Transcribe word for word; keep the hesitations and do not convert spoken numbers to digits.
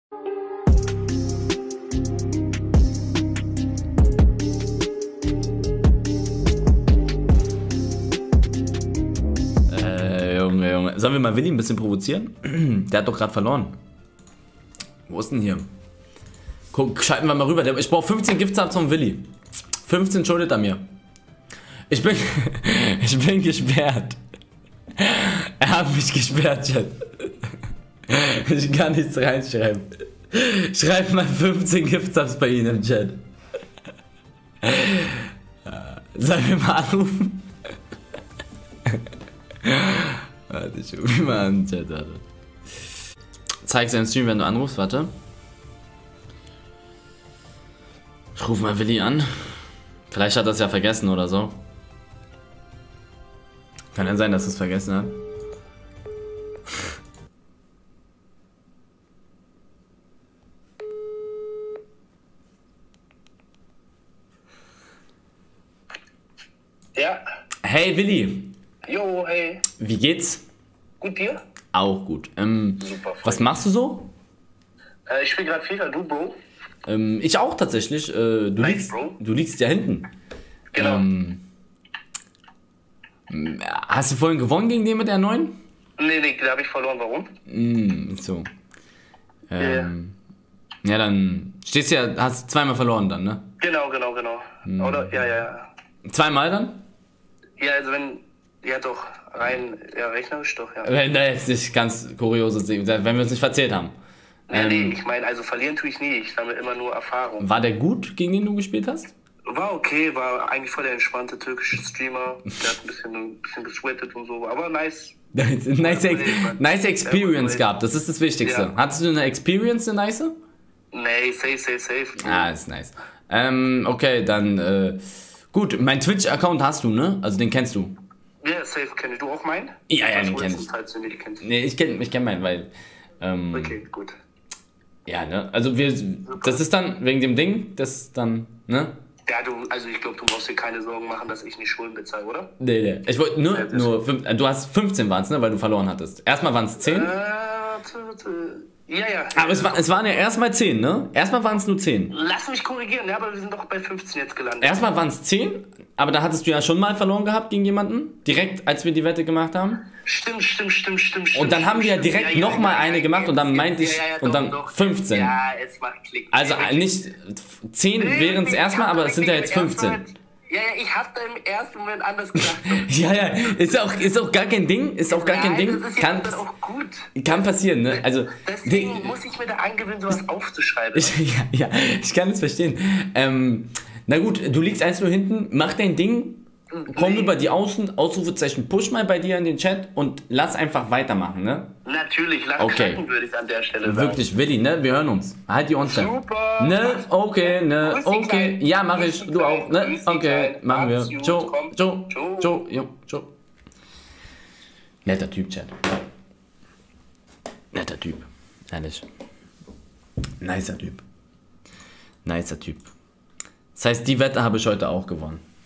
Äh, Junge, Junge. Sollen wir mal Willi ein bisschen provozieren? Der hat doch gerade verloren. Wo ist denn hier? Guck, schalten wir mal rüber. Ich brauche fünfzehn Giftsubs vom Willi. fünfzehn schuldet er mir. Ich bin, ich bin gesperrt. Er hat mich gesperrt, Chat. Ich kann nichts reinschreiben. Schreib mal fünfzehn Giftsubs bei Ihnen im Chat. Sollen wir mal anrufen? Warte, ich rufe mal an, Chat, warte. Zeig seinen Stream, wenn du anrufst, warte. Ich rufe mal Willi an. Vielleicht hat er es ja vergessen oder so. Kann ja sein, dass er es vergessen hat. Ja. Hey Willi. Jo, hey. Wie geht's? Gut, dir? Auch gut. Ähm, Super. Was machst du so? Äh, ich spiele gerade FIFA, du, Bro. Ähm, ich auch tatsächlich. Äh, du, Nice, liegst, Bro. du liegst ja hinten. Genau. Ähm, hast du vorhin gewonnen gegen den mit der neun? Nee, nee, da habe ich verloren. Warum? Mm, so. Ähm, ja. ja, dann stehst du ja, hast zweimal verloren dann, ne? Genau, genau, genau. Hm. Oder, ja, ja, ja. Zweimal dann? Ja, also wenn, ja doch, rein, ja, rechnerisch doch, ja. Wenn da jetzt nicht ganz kurioses Ding, wenn wir uns nicht verzählt haben. Nee, Ähm, nee, ich meine, also verlieren tue ich nie, ich sammle immer nur Erfahrung. War der gut, gegen den du gespielt hast? War okay, war eigentlich voll der entspannte türkische Streamer. Der hat ein bisschen, ein bisschen gesweatet und so, aber nice. nice, nice, nice Experience gehabt, das ist das Wichtigste. Ja. Hattest du eine Experience, eine nice? Nee, safe, safe, safe. Ah, ist nice. Ähm, okay, dann, äh, gut, mein Twitch-Account hast du, ne? Also den kennst du. Ja, safe, kenne ich. Du auch meinen? Ja, ja, den kenn kenn ich. Falls du nicht kennst. Nee, ich kenn, ich kenn meinen, weil, ähm, Okay, gut. ja, ne? Also wir, das ist dann, wegen dem Ding, das dann, ne? Ja, du, also ich glaube, du brauchst dir keine Sorgen machen, dass ich nicht Schulden bezahle, oder? Nee, nee. Ich wollte nur, Ja, das- nur, fünf, du hast fünfzehn waren es, ne? Weil du verloren hattest. Erstmal waren es zehn. Äh, warte, warte. Ja, ja. Aber es, war, es waren ja erstmal zehn, ne? Erstmal waren es nur zehn. Lass mich korrigieren, ja, aber wir sind doch bei fünfzehn jetzt gelandet. Erstmal waren es zehn, aber da hattest du ja schon mal verloren gehabt gegen jemanden. Direkt, als wir die Wette gemacht haben. Stimmt, stimmt, stimmt, stimmt. Und dann stimmt, haben wir ja stimmt. direkt ja, ja, nochmal ja, eine ja, gemacht jetzt, und dann jetzt, meinte ich, ja, ja, und doch, dann doch. fünfzehn. Ja, es macht Klick. Also Ja, nicht zehn wären es erstmal, aber es sind ja jetzt fünfzehn. Ja, ja, ich hab da im ersten Moment anders gedacht. Ja, ja, ist auch, ist auch gar kein Ding, ist auch gar kein Nein, Ding. das ist Kann, ja dann auch gut. kann passieren, ne? Also, Deswegen Ding- muss ich mir da angewöhnen, sowas aufzuschreiben. Ich, ja, ja, ich kann es verstehen. Ähm, na gut, du liegst eins nur hinten, mach dein Ding, komm Nee. über die Außen, Ausrufezeichen, push mal bei dir in den Chat und lass einfach weitermachen, ne? Natürlich, lang Okay. okay. würde ich an der Stelle sagen. Wirklich, Willi, ne? Wir hören uns. Halt die Ohren steif. Super. Ne? Okay, ne? Grüß dich, Okay. Klein. Ja, mach ich. Grüß dich, Du auch, Klein. ne? Grüß dich, Okay, Klein. machen wir. Macht's gut. Ciao, Komm. ciao, Ciao. ciao, jo, ciao. Netter Typ, Chat. Netter Typ. Ehrlich. Nicer Typ. Nicer Typ. Das heißt, die Wette habe ich heute auch gewonnen.